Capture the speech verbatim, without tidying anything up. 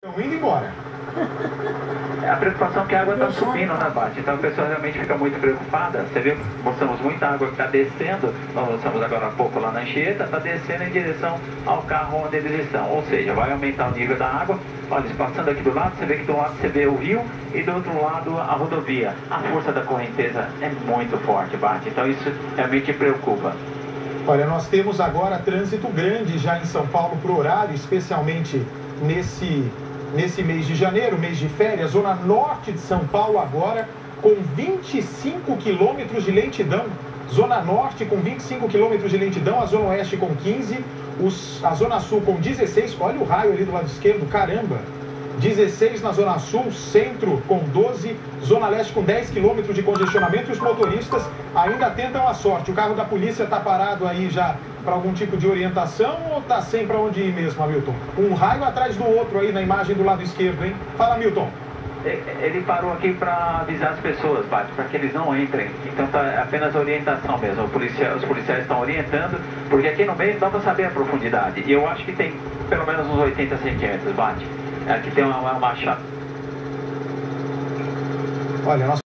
Estão indo embora. É a preocupação que a água está subindo na bate, então a pessoa realmente fica muito preocupada. Você viu, mostramos muita água que está descendo, nós mostramos agora há pouco lá na Anchieta, está descendo em direção ao carro onde eles estão. Ou seja, vai aumentar o nível da água. Olha, passando aqui do lado, você vê que do lado você vê o rio e do outro lado a rodovia. A força da correnteza é muito forte, Bate, então isso realmente preocupa. Olha, nós temos agora trânsito grande já em São Paulo para o horário, especialmente nesse, nesse mês de janeiro, mês de férias. Zona norte de São Paulo agora com vinte e cinco quilômetros de lentidão. Zona norte com vinte e cinco quilômetros de lentidão, a zona oeste com quinze, os, a zona sul com dezesseis. Olha o raio ali do lado esquerdo, caramba! dezesseis na zona sul, centro com doze, zona leste com dez quilômetros de congestionamento e os motoristas ainda tentam a sorte. O carro da polícia está parado aí já para algum tipo de orientação ou está sem para onde ir mesmo, Hamilton? Um raio atrás do outro aí na imagem do lado esquerdo, hein? Fala, Hamilton. Ele parou aqui para avisar as pessoas, Bate, para que eles não entrem. Então tá apenas orientação mesmo. Policia, os policiais estão orientando, porque aqui no meio dá para saber a profundidade. E eu acho que tem pelo menos uns oitenta centímetros, Bate. Aqui tem uma, uma chave. Olha, nós